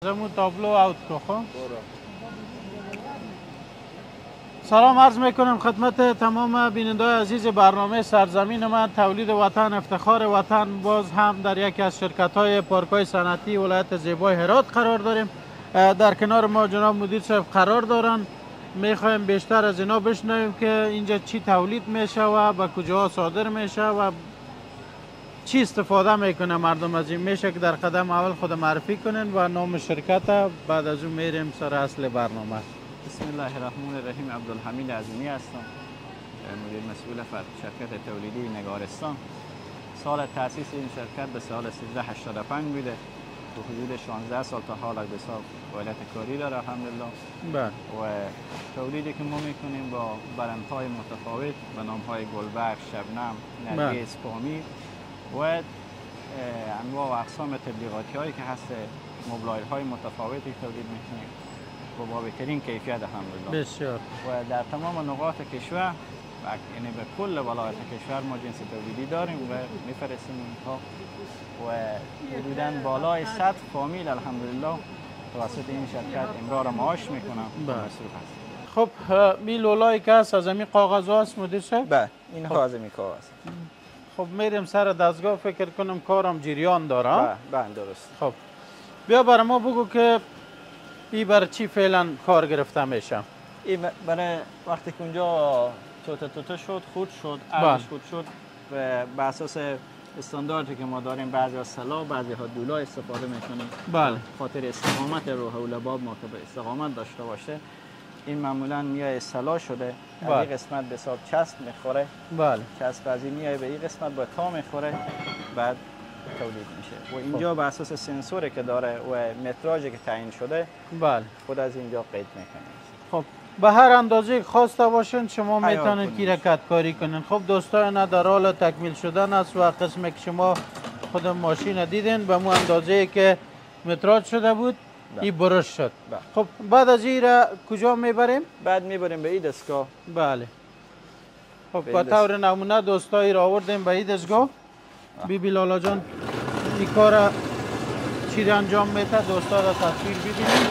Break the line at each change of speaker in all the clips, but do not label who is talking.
زمون تابلو اوت کو خب سلام عرض میکنم خدمت تمام بینندگان عزیز برنامه سرزمین من تولید وطن افتخار وطن. باز هم در یکی از شرکت های پارک های صنعتی ولایت زیبای هرات قرار داریم. در کنار ما جناب مدیر صاحب قرار دارن. میخوایم بیشتر از اینا بشنویم که اینجا چی تولید میشه و به کجا صادر میشه و چی استفاده میکنه مردم از این. میشه که در قدم اول خود معرفی کنین و نام شرکت، بعد از اون میریم سر اصل برنامه.
بسم الله الرحمن الرحیم. عبدالحمید عظیمی هستم، مدیر مسئول شرکت تولیدی نگارستان. سال تأسیس این شرکت به سال 1385 بوده. تو حدود 16 سال تا حال به حساب فعالیت کاری داره الحمدلله.
بله.
و تولیدی که ما میکنیم با برندهای متفاوت به نامهای گلبرگ، شبنم، نرگس، پامیر و انواع و اقسام تبلیغاتی هایی که هست، موبلایل های متفاوتی تولید میکنیم با بهترین کیفیت الحمدلله.
بسیار.
و در تمام نقاط کشور یعنی به کل ولایت کشور ما جنس تولیدی داریم و میفرستیم اینها و حدوداً بالای 100 فامیل الحمدلله توسط این شرکت امرار معاش میکنم. مصروف هست.
خب این لولایی که هست از همین کاغذ هست مدیر صاحب؟
بله، اینها از همین کاغذ.
خب میریم سر دستگاه، فکر کنم کارم جریان داره.
بله درست.
خب بیا برای ما بگو که این برای چی فعلا کار گرفته میشه؟
این برای وقتی که اونجا توته شد، خود شد، عرضش خود شد و به اساس استانداردی که ما داریم بعضی از سلا، بعضی ها دولا استفاده میکنیم.
بله.
خاطر استقامت روح و لباب ما که به استقامت داشته باشه، این معمولا میای سلا شده.
بله.
از این قسمت به حساب چسب میخوره.
بله.
چسب از این میای به این قسمت با تا میخوره، بعد تولید میشه. و اینجا به اساس سنسوری که داره و متراژی که تعیین شده،
بله،
خود از اینجا قید میکنه.
خب به هر اندازه خواسته باشین شما میتونید که رکت کاری کنین. خب دوستان در حال تکمیل شدن است و قسمی که شما خود ماشین دیدین به مو اندازه که متراژ شده بود این برش شد. خب بعد از این را کجا میبریم؟
بعد میبریم به این دستگاه.
بله. خب به طور نمونه دوستایی را آوردیم به این دستگاه. بیبی لالا جان این کار چی انجام میده دوستا را تصویر ببینیم.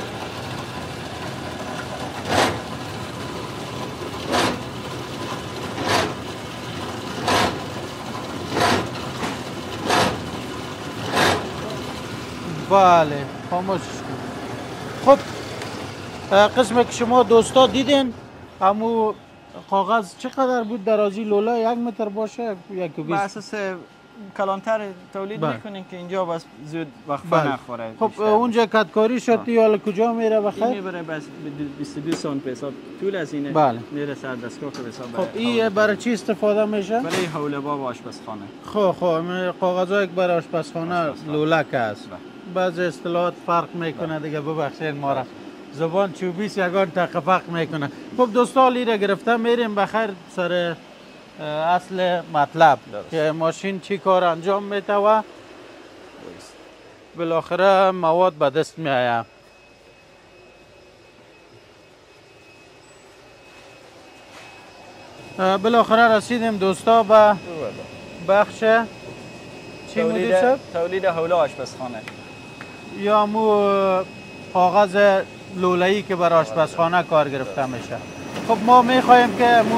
بله خاموش. خب قسمی که شما دوستا دیدین همو کاغذ چقدر بود درازی لولا؟ 1 متر باشه؟ 1.20؟
به اساس کلانتر تولید میکنیم که اینجا بس زود وقفه نخوره.
خب اونجا کتکاری شد یا کجا میره بخیر؟
این میبره بس 22 سانت به حساب طول از اینه.
بله.
میره سر دستگاه که به حساب.
خب این برای چی استفاده میشه؟
برای حول باب آشپزخانه.
خب کاغذایی که برای آشپزخانه لولک است. بعضی اصطلاحات فرق میکنه دیگه، ببخشید ما را زبان چوبیس یگان تقفق میکنه. خب دوستا لیره گرفته میریم بخیر سر اصل مطلب که ماشین چی کار انجام میده و بالاخره مواد به دست میآید. بالاخره رسیدیم دوستا به بخش چی مدیر صاحب؟
تولید حول آشپزخانه
یا مو کاغذ لوله‌ای که برای آشپزخانه کار گرفته میشه. خب ما میخوایم که مو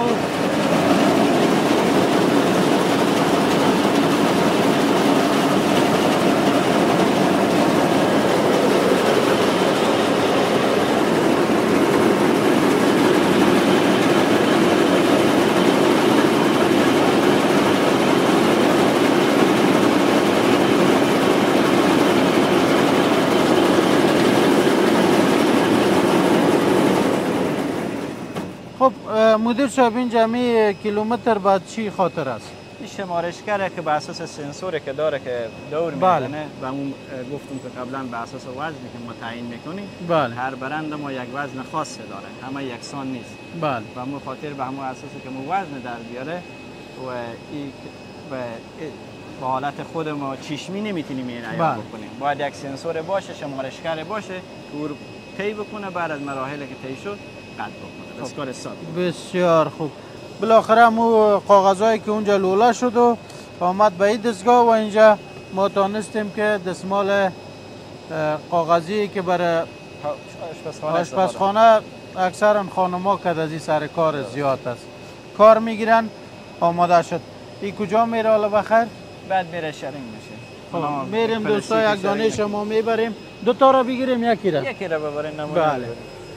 مدیر صاحب این جمعی کیلومتر بعد چی خاطر است؟
این شمارشگره که به اساس سنسوری که داره که دور میزنه و اون گفتم که قبلا به اساس وزنی که ما تعیین میکنیم.
بله.
هر برند ما یک وزن خاصی داره، همه یکسان نیست.
بله.
و ما خاطر به همون اساسی که ما وزن در بیاره و این به حالت خود ما چشمی نمیتونیم این عیار بکنیم. باید یک سنسور باشه، شمارشگر باشه، دور طی بکنه، بعد از مراحلی که طی شد قطع بکنه. بس کار ساده.
بسیار خوب. بالاخره مو کاغذایی که اونجا لوله شد و آمد به این دستگاه و اینجا ما تانستیم که دستمال کاغذی که برای آشپزخانه اکثرا خانم‌ها که از این سر کار زیاد است کار میگیرن. آماده شد. این کجا میره حالا بخیر؟
بعد میره شرینگ میشه.
خب میریم دوستا یک دانه شما میبریم. دو تا را بگیریم یکی را؟
یکی را ببرین نمونه.
بله.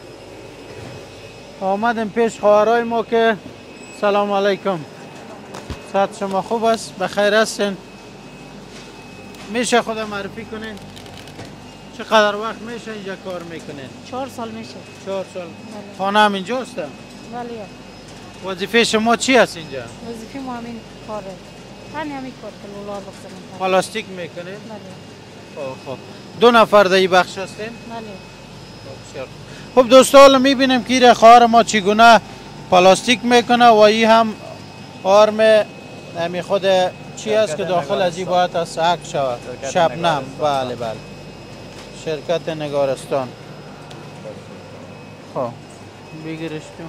آمدیم پیش خواهرای ما که سلام علیکم. صحت شما خوب است؟ بخیر هستین؟ میشه خود معرفی کنین؟ چقدر وقت میشه اینجا کار میکنین؟
4 سال میشه.
4 سال.
بله.
خانه هم اینجاست؟
بله.
وظیفه شما چی است اینجا؟
وظیفه ما همین کاره. همین کار که لولا بخزنیم.
پلاستیک میکنین؟
بله.
خب 2 نفر در این بخش هستین؟
بله.
خب دوستا حالا میبینیم که این خواهر ما چگونه پلاستیک میکنه و این هم آرم همی خود چی است که داخل از این باید از سحک شود. شبنم. بله بله. شرکت نگارستان. خب بگیرش تو.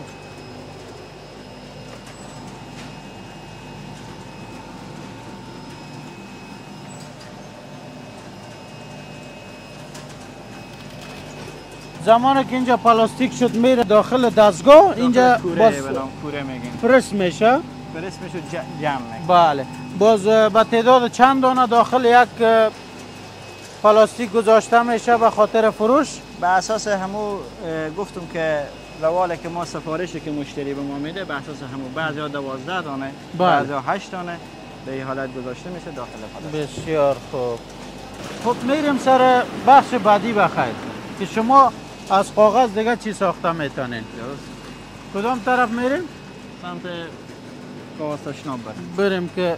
زمانی که اینجا پلاستیک شد میره داخل دستگاه اینجا باز
کوره میگیم.
پرس میشه.
پرس میشه جمع میشه.
بله. باز به تعداد چند دانه داخل یک پلاستیک گذاشته میشه به خاطر فروش.
به اساس همو گفتم که رواله که ما سفارشی که مشتری به ما میده به اساس همو بعضیا 12 دانه بعضیا 8 دانه به این حالت گذاشته میشه داخل پلاستیک.
بسیار خوب. خب میریم سر بخش بعدی بخیر که شما از کاغذ دیگه چی ساخته میتونین؟
درست.
کدام طرف میریم؟
سمت کاغذ تشناب
بریم که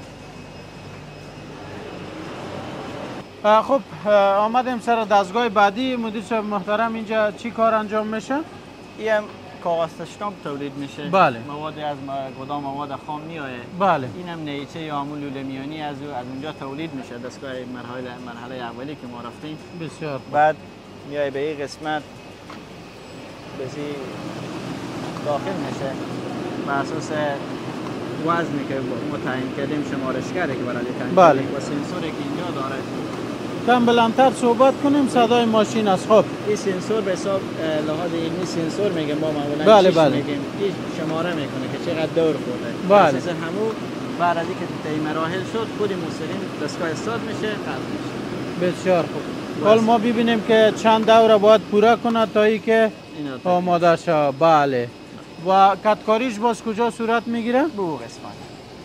خب آمدیم سر دستگاه بعدی. مدیر صاحب محترم اینجا چی کار انجام میشه؟
این کاغذ تشناب تولید میشه.
بله.
مواد از گدام مواد خام میایه.
بله.
اینم نیچه یا همون لوله میانی از اونجا تولید میشه. دستگاه مرحله اولی که ما رفتیم.
بسیار.
بعد میای به این قسمت بسی داخل میشه بر اساس وزنی که ما تعیین کردیم شمارشگری که برای تعیین
بله.
و سنسوری که اینجا داره.
کم بلندتر صحبت کنیم صدای ماشین است. خب
این سنسور به حساب لحاظ علمی سنسور میگیم ما معمولا
بله بله.
میگیم این شماره میکنه که چقدر دور خورده.
بله.
اساس همو بعد از اینکه طی مراحل شد خود موسیقی دستگاه استارت میشه قطع میشه.
بسیار خوب. حال ما ببینیم که چند دوره باید پورا کنه تا ای که آماده شد. بله. و کتکاریش باز کجا صورت میگیره؟
به اون قسمت.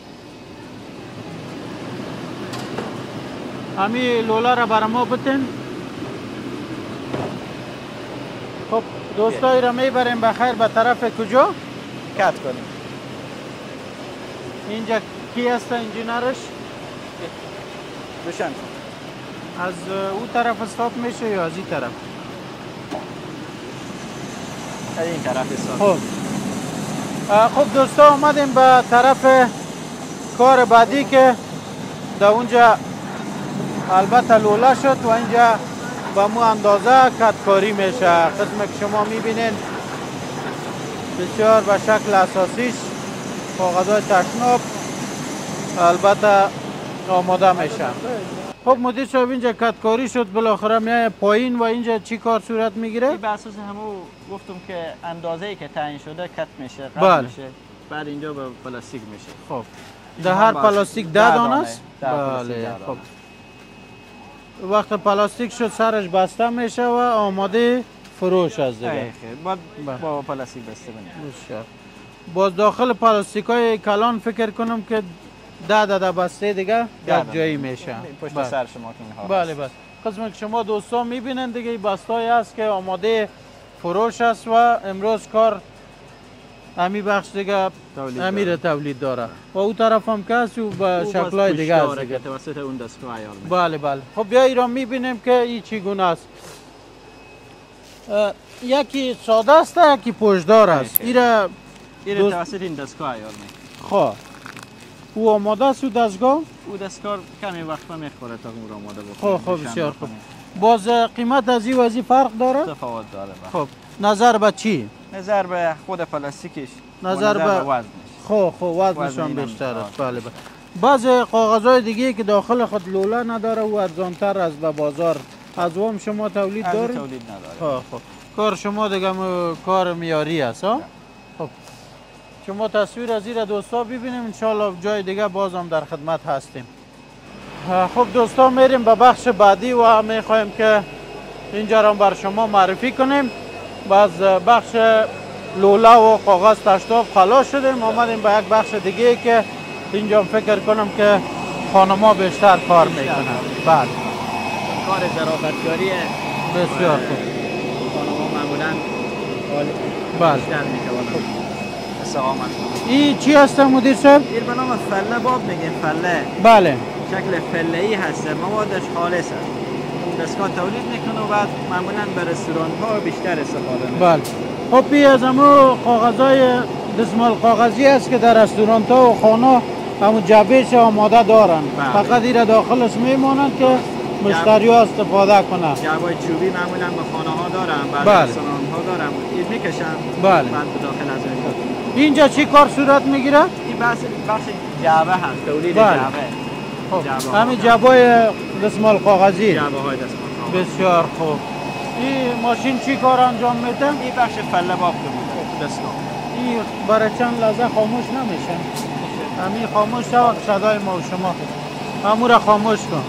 همین لولا را برای ما بتین. خب دوستایی را میبریم بخیر به طرف کجا؟
کت کنیم.
اینجا کی هست انجینرش؟
روشن.
از اون طرف استارت میشه یا از این طرف؟
از این طرف استارت.
خب دوستا آمدیم به طرف کار بعدی که در اونجا البته لوله شد و اینجا به مو اندازه کتکاری میشه. قسم که شما میبینین بسیار به شکل اساسیش کاغذهای تشناب البته آماده میشه. خب مدیر صاحب اینجا کتکاری شد بالاخره میای پایین و اینجا چی کار صورت میگیره؟
به اساس همو گفتم که اندازه‌ای که تعیین شده کت میشه قطع
بله.
میشه بعد اینجا به پلاستیک میشه.
خب در هر پلاستیک 10 دانه است؟
بله.
خب وقت پلاستیک شد سرش بسته میشه و آماده فروش است دیگه.
با پلاستیک بسته بنید.
بسیار. باز داخل پلاستیک های کلان فکر کنم که 10 بسته دیگه یک جایی میشه.
پشت سر شما که میخواد.
بله بله. قسم که شما دوستان میبینن دیگه این بسته‌ای است که آماده فروش است و امروز کار امی بخش دیگه امیر تولید داره و او طرف هم کسی و به شکل‌های دیگه است دیگه.
توسط اون دستگاه عیار میشه.
بله بله. خب بیا ایران میبینیم که این چگونه است. یکی ساده است یکی پشتدار است.
ایره توسط این دستگاه عیار میشه.
خب او آماده است او دستگاه؟
او دستگاه کمی وقت میخوره تا اون رو آماده بکنه.
خب بسیار خوب. باز قیمت از این و از این فرق داره؟
تفاوت داره.
خب نظر به چی؟
نظر به خود پلاستیکش.
نظر به
وزنش.
خب وزنشان بیشتر است. بله بله. بعض کاغذهای دیگه که داخل خود لوله نداره و ارزانتر از به بازار از وام شما تولید
از
دارید؟
تولید نداره.
خب کار شما دیگه کار میاری است ها؟ خب شما تصویر از این دوستا ببینیم، انشالله جای دیگه بازم در خدمت هستیم. خب دوستا میریم به بخش بعدی و میخوایم که اینجا را بر شما معرفی کنیم. باز بخش لوله و کاغذ تشتاب خلاص شدیم، آمدیم به یک بخش دیگه که اینجا فکر کنم که خانم‌ها بیشتر کار میکنن. بله
کار ظرافتکاری
بسیار خوب.
خانم‌ها معمولاً
بله
بیشتر میتوانند استقامت کنند.
این چی هست مدیر صاحب؟
این به نام فله باب میگیم. فله
بله
شکل فله‌ای هست، موادش خالص است. دستگاه تولید میکنه و بعد معمولاً به رستوران ها بیشتر استفاده میکنه.
بله خب این از همون کاغذهای دستمال کاغذی است که در رستوران ها و خانه همون جبهش آماده دارن.
بله.
فقط این داخلش میمونند که مشتری ها استفاده کنن.
جعبه‌های چوبی معمولاً به خانه ها دارن، بعد
بله.
رستوران ها دارن، این میکشن
بله.
بعد به داخل از اینجا.
اینجا چی کار صورت میگیره؟
این بخش جعبه هست، تولید
بله.
جعبه.
خب
جعبه
همین جعبه دستمال کاغذی.
جعبه های دستمال کاغذ.
بسیار خوب. این ماشین چی کار انجام میده؟
این بخش فله باب که بوده دستگاه.
این برای چند لحظه خاموش نمیشه. همین خاموش شود صدای ما و شما. همون را خاموش کن.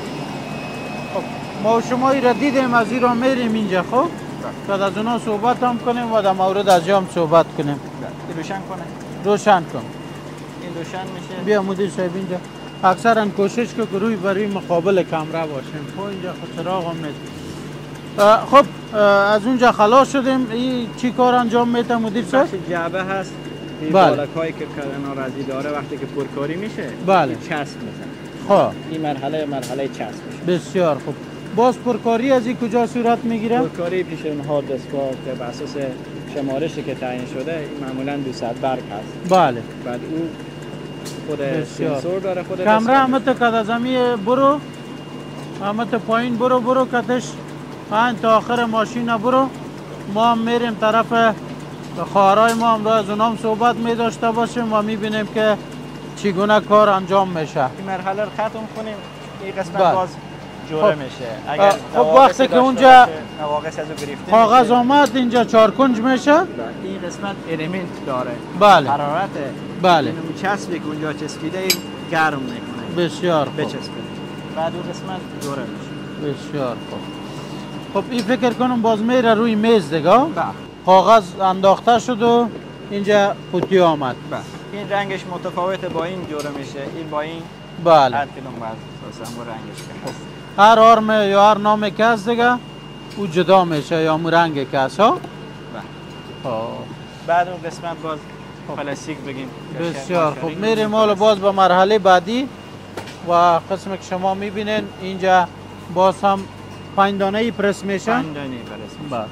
خب ما و شما این را دیدیم، از این را میریم اینجا. خب بعد از اونا صحبت هم کنیم و در مورد از هم صحبت کنیم.
این روشن کنه.
روشن کن.
این روشن میشه.
بیا مدیر صاحب اینجا. اکثرا کوشش که روی بروی مقابل کمره باشیم. خب اینجا خود چراغ هم نیست. خب از اونجا خلاص شدیم. این چی کار انجام میده مدیر صاحب؟
بخش جعبه هست. این
بله.
بالکایی که کنارازی داره وقتی که پرکاری میشه
بله.
این چسب میزنه.
خب
این مرحله چسب میشه.
بسیار خوب. باز پرکاری از این کجا صورت میگیره؟
پرکاری پیش اونها دستگاه که بر اساس شمارشی که تعیین شده این معمولا 200 برگ هست.
بله.
بعد او خود
بسیار.
سنسور داره، خود
کمره همت کد از همی برو، همت پایین برو کتش پایین تا آخر ماشین برو. ما هم میریم طرف خواهرای ما هم را از اونام صحبت می داشته باشیم و میبینیم که چگونه کار انجام میشه.
این مرحله رو ختم کنیم. این قسمت
بله.
باز جوره
خب.
میشه. اگر
خب وقتی که اونجا
نواقص از گرفته
کاغذ
میشه.
آمد اینجا چارکنج میشه.
این قسمت الیمنت داره.
بله.
حرارت.
بله.
این چسبی که اونجا چسبیده این گرم میکنه.
بسیار خوب.
بچسبه. بعد اون قسمت جوره میشه.
بسیار خوب. خب این فکر کنم باز میره روی میز دیگه.
بله.
کاغذ انداخته شد و اینجا قوطی آمد.
بله. این رنگش متفاوت با این جوره میشه. این با این
بله.
هر کدوم باز اساسا با رنگش که هست.
هر آرم یا هر نام که هست دیگه او جدا میشه یا مو رنگ که هست ها.
بله.
خب
بعد اون قسمت باز پلاستیک بگیم.
بسیار خوب. میریم حالا باز به مرحله بعدی و قسم که شما میبینین اینجا باز هم 5 دانه پرس میشه.
5 دانه پرس میشه.
بله.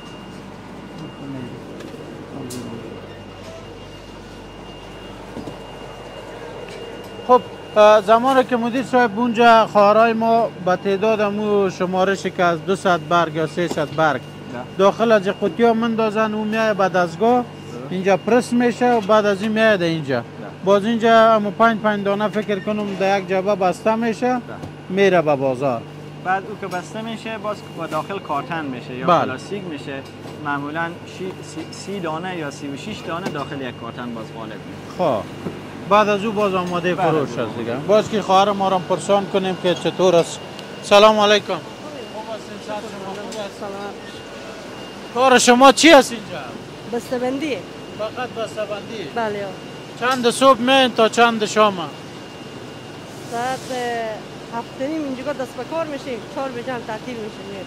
خب زمانی که مدیر صاحب اونجا خواهرای ما به تعداد امو شمارشی که از 200 برگ یا 300 برگ داخل از قوطی ها مندازن، اون میای به دستگاه اینجا پرس میشه و بعد از این میاد اینجا. باز اینجا امو 5 دانه فکر کنم در یک جبه بسته میشه میره به بازار.
بعد او که بسته میشه باز با داخل کارتن میشه یا
بله.
پلاستیک میشه. معمولا 30 دانه یا 36 دانه داخل یک کارتن باز غالب میشه.
خب بعد از او باز آماده فروش است دیگه. باز که خواهر ما را پرسان کنیم که چطور است. سلام علیکم. کار شما چی است اینجا؟
بسته‌بندی.
فقط بسته‌بندی.
بله.
چند صبح میین تا چند شام؟
ساعت 7:30 اینجا دست به کار میشیم، 4 بجه تعطیل میشیم.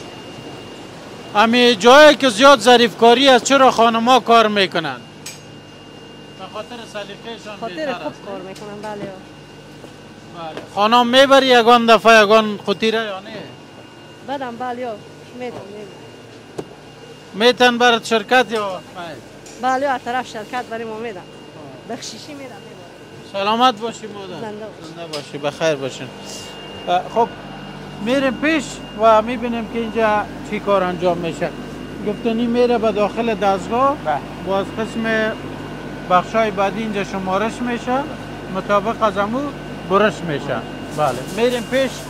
امی جایی که زیاد ظریفکاری است چرا خانم‌ها کار میکنند؟ به خاطر سلیقه‌شان
خاطر
بهتر
خوب
است.
کار میکنن. بله.
بله. خانم میبری یگان دفعه یگان قطیره یا نه؟
بعدم بله میدم.
میتن برات شرکت یا
بله از طرف شرکت برای ما میدم. بخشیشی میدم.
سلامت باشی مادر. زنده باشی بخیر باشین. خب میریم پیش و میبینیم که اینجا چی کار انجام میشه. گفتنی میره به داخل دستگاه. باز قسم بخشای بعدی اینجا شمارش میشه مطابق از امو برش میشه. بله میریم پیش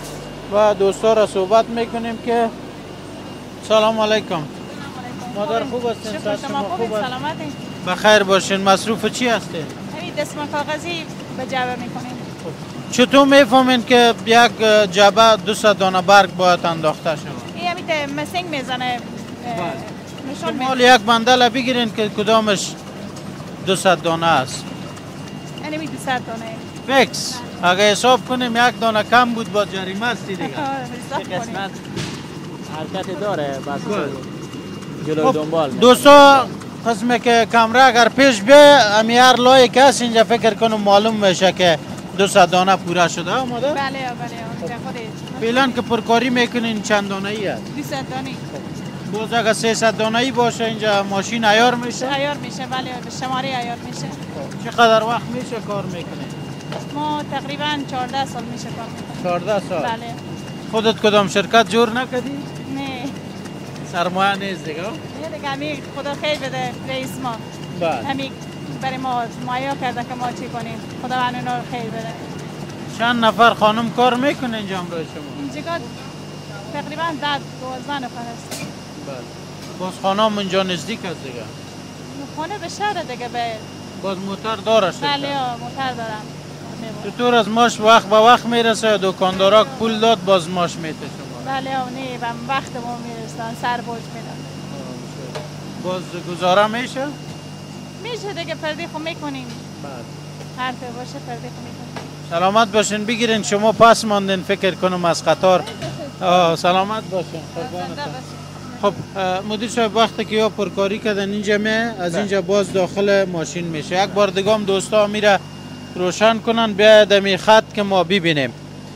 و دوستا را صحبت میکنیم که سلام علیکم. مادر خوب هستین؟
شکر شما خوبین؟ سلامتین؟
بخیر باشین. مصروف چی هستین؟
همین دستمال کاغذی به جعبه میکنیم.
چطور میفهمین که یک جعبه 200 دانه برگ باید انداخته شود؟
این همین مسینگ میزنه نشون
شما
میده.
یک بندل بگیرین که کدامش 200 دانه است.
این همین 200 دانه.
فیکس. اگه حساب کنیم یک دانه کم بود با جریمه است دیگه.
حساب کنیم.
قسمت حرکت داره بس جلو دنبال می‌کنه.
دوستا قسمه که کمره اگر پیش بیه امی هر لایه که هست اینجا فکر کنم معلوم میشه که 200 دانه پوره شده ها مادر؟
بله بله خودش.
فعلا که پرکاری میکنین چند دانه ای هست؟
200 دانه.
باز اگر 300 دانه ای باشه اینجا ماشین عیار میشه؟
عیار میشه بله به شماره عیار میشه.
چقدر وقت میشه کار میکنین؟
ما تقریبا 14 سال میشه کار میکنیم.
14 سال؟
بله.
خودت کدام شرکت جور نکردی؟
نه.
سرمایه نیست دیگه؟
یه دیگه همین خدا خیر بده رئیس ما.
بله.
همین برای ما مایا کرده که ما چی کنیم. خدا اونا رو خیر بده.
چند نفر خانم کار میکنه اینجا امروز شما؟
اینجا تقریبا 12 نفر هست.
بله. باز خانم اینجا نزدیک است دیگه؟
خانه به شهر دیگه به
باز موتر داره شرکت؟
بله موتر دارم.
چطور از ماش وقت به وقت میرسه؟ دکاندارا پول داد باز ماش میته شما؟
بله نه و وقت ما میرسن سر بوج میدن.
باز گزاره میشه؟
میشه دیگه پردی خو میکنیم.
بله.
هر طور باشه پردی خو میکنیم.
سلامت باشین. بگیرین شما پس ماندین فکر کنم از قطار. سلامت باشین. قربانتون. خب مدیر صاحب وقتی که یا پرکاری کردن اینجا از اینجا باز داخل ماشین میشه. یک بار دیگه هم دوستا میره روشن کنن بیاید می خط که ما ببینیم.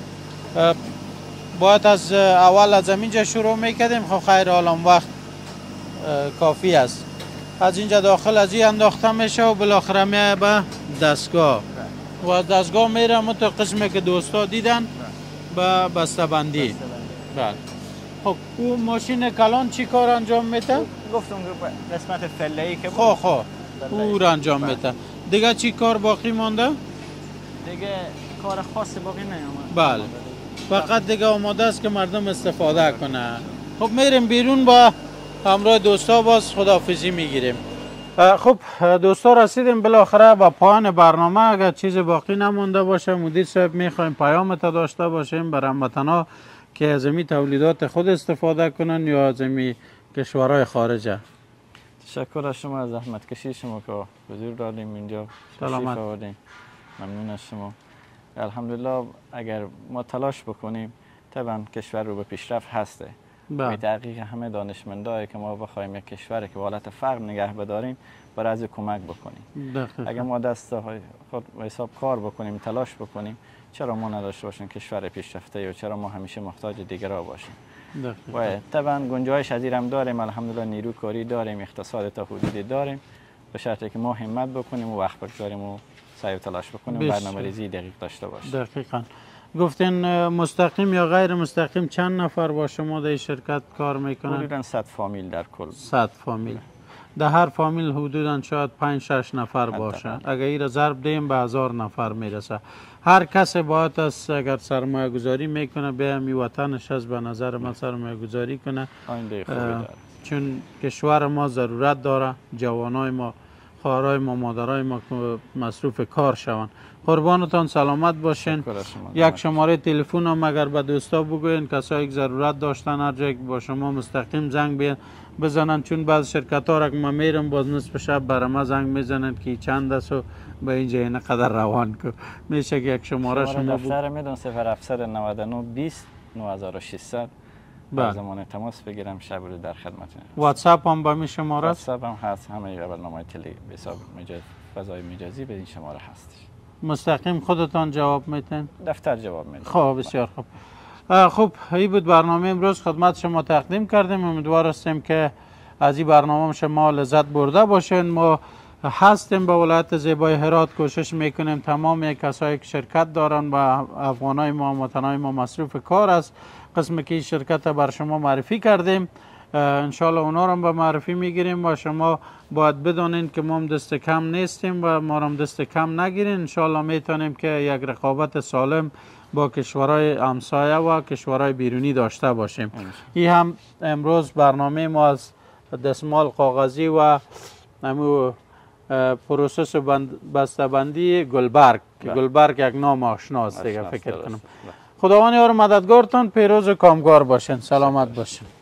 باید از اول از اینجا شروع میکردیم. خب خیر حالا وقت کافی است. از اینجا داخل از این انداخته میشه و بالاخره میه به دستگاه و دستگاه میره متو قسمی که دوستا دیدن به بسته‌بندی. بله. خب اون ماشین کلان چی کار انجام میده؟
گفتم قسمت فله‌ای که
خب او رو انجام میده. دیگه چی کار باقی مانده؟
دیگه کار خاص باقی نیومد.
بله. فقط دیگه آماده است که مردم استفاده کنه. خب میریم بیرون با همراه دوستا باز خداحافظی میگیریم. خب دوستا رسیدیم بالاخره به پایان برنامه. اگر چیز باقی نمونده باشه مدیر صاحب میخوایم پیامت داشته باشیم برای هموطنا که از این تولیدات خود استفاده کنن یا از این کشورهای خارجه.
تشکر از شما از زحمت کشی شما که حضور دادیم اینجا.
سلامت.
ممنون از شما. الحمدلله اگر ما تلاش بکنیم طبعا کشور رو به پیشرفت هسته. به دقیق همه دانشمندایی که ما بخوایم یک کشور که حالت فقر نگه بداریم برای از کمک بکنیم. اگر ما دست خود حساب کار بکنیم تلاش بکنیم چرا ما نداشته باشیم کشور پیشرفته و چرا ما همیشه محتاج دیگرها باشیم. و طبعا گنجایش از هم داریم الحمدلله نیرو کاری داریم اقتصاد تا حدودی داریم به شرطی که ما همت بکنیم و وقت بگذاریم و سعی و تلاش بکنیم و برنامه‌ریزی دقیق داشته باشیم.
دقیقاً. گفتین مستقیم یا غیر مستقیم چند نفر با شما در شرکت کار میکنن؟
حدوداً 100 فامیل در کل.
100 فامیل. در هر فامیل حدوداً شاید 5-6 نفر باشه. اگر این را ضرب دیم به 1000 نفر میرسه. هر کس باید است اگر سرمایه گذاری میکنه به می وطنش از به نظر من سرمایه گذاری کنه. چون کشور ما ضرورت داره جوانای ما خواهرای ما مادرای ما مصروف کار شوند. قربانتان سلامت باشین. یک شماره تلفن هم اگر به دوستا بگوین کسایی که ضرورت داشتن هر جایی با شما مستقیم زنگ بزنن چون بعض شرکت ها را که من میرم باز نصف شب برای ما زنگ میزنن که چند است و به اینجا اینقدر روان که میشه که یک شماره شما
دفتر میدون 0799 20 9600 با زمان تماس بگیرم شب رو در خدمتتون.
واتساپ هم با می شماره
واتساپ هم هست. همه برنامه تلی حساب فضای مجازی به این شماره هست.
مستقیم خودتان جواب میتین؟
دفتر جواب میدن.
خب بسیار خوب. خب این بود برنامه امروز خدمت شما تقدیم کردیم. امیدوار هستیم که از این برنامه شما لذت برده باشین. ما هستیم به ولایت زیبای هرات کوشش میکنیم تمام کسایی که شرکت دارن و افغانای ما وطنای ما مصروف کار است قسمی که این شرکت بر شما معرفی کردیم انشالله اونا رو به معرفی میگیریم و شما باید بدونین که ما هم دست کم نیستیم و ما هم دست کم نگیرین. انشالله میتونیم که یک رقابت سالم با کشورهای همسایه و کشورهای بیرونی داشته باشیم. این هم امروز برنامه ما از دستمال کاغذی و همو پروسس بسته‌بندی گلبرگ. گلبرگ یک نام آشناست دیگه فکر کنم. خداوند یار مددگارتان، پیروز و کامگار باشین، سلامت باشین.